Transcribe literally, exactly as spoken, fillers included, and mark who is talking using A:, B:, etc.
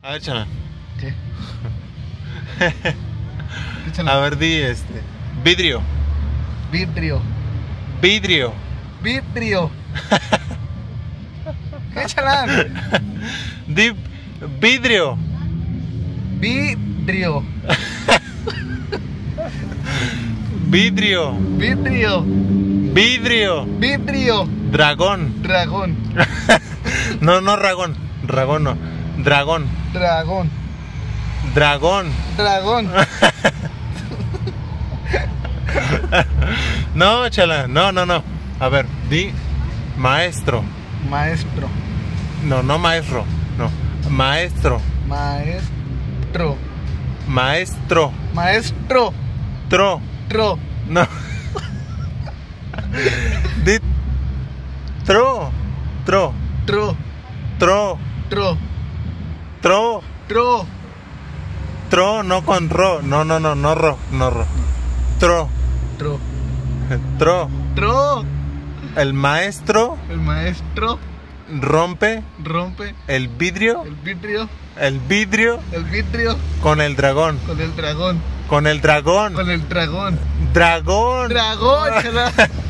A: A ver, chala.
B: ¿Qué?
A: A ver, di este. Vidrio.
B: Vidrio.
A: Vidrio.
B: Vidrio. Échala.
A: Di vidrio.
B: Vidrio.
A: Vidrio.
B: Vidrio.
A: Vidrio.
B: Vidrio.
A: Dragón.
B: Dragón.
A: No, no, dragón. Dragón no. Dragón.
B: Dragón.
A: Dragón.
B: Dragón.
A: No, chala. No, no, no. A ver, di maestro.
B: Maestro.
A: No, no maestro. No. Maestro.
B: Maestro.
A: Maestro.
B: Maestro.
A: Tro.
B: Tro.
A: No. Di tro. Tro.
B: Tro.
A: Tro.
B: Tro.
A: Tro.
B: Tro.
A: Tro, no con ro. No, no, no, no ro. No ro. Tro.
B: Tro.
A: Tro.
B: Tro.
A: El maestro
B: El maestro
A: rompe
B: rompe
A: el vidrio.
B: el vidrio.
A: El vidrio
B: El vidrio
A: con el dragón.
B: con el dragón.
A: Con el dragón.
B: Con el dragón.
A: Dragón.
B: Dragón, chala.